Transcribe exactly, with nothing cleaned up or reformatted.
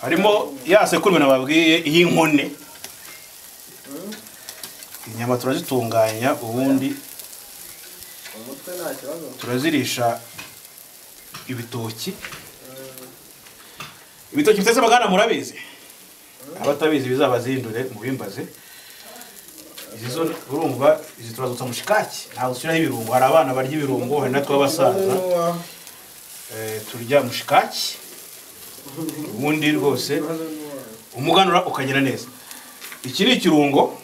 harimo ya sekurume nababwiye y'inkone. Inyama turazitunganya ubundi umutwe nta kibazo turazirisha ibitoki. Ibitoki bitetse bagana murabizi, abatabizi bizabazindure mu bimbaze. Izo urumva izi turazutsa mushikaki, nta ushyiraho ibirungo. Hari abana barya ibirungo, hari natwe abasaza eh turya mushikaki. Ubundi rwose umuganura ukagera neza. Iki ni ikirungo